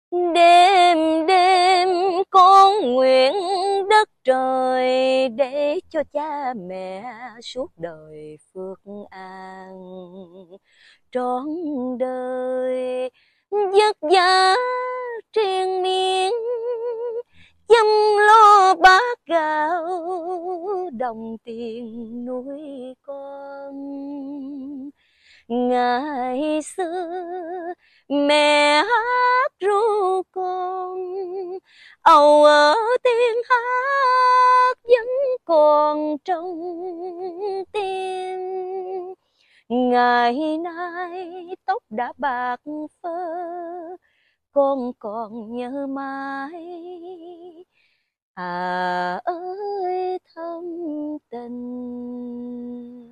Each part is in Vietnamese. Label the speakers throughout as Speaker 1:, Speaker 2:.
Speaker 1: Đêm đêm con nguyện đất trời để cho cha mẹ suốt đời phước an, trọn đời vất vả triền miên, chăm lo bát gạo đồng tiền nuôi con. Ngày xưa mẹ hát ru con, âu ở tiếng hát vẫn còn trong tim. Ngày nay tóc đã bạc phơ, con còn nhớ mãi ơi thâm tình.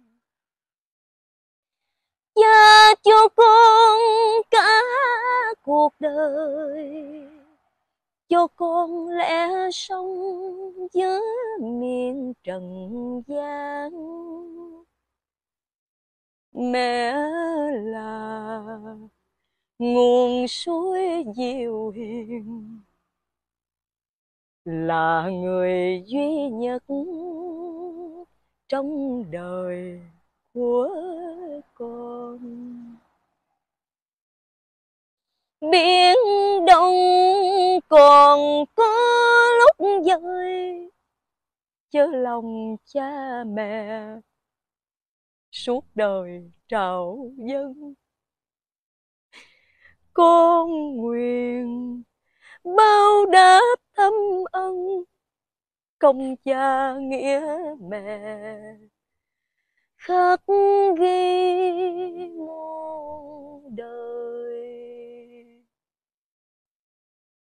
Speaker 1: Cha cho con cả cuộc đời, cho con lẽ sống giữa miền trần gian. Mẹ là nguồn suối diệu hiền, là người duy nhất trong đời của con. Biển đông còn có lúc dời, chớ lòng cha mẹ suốt đời trào dâng. Con nguyện bao đáp thâm ân, công cha nghĩa mẹ khắc ghi muôn đời.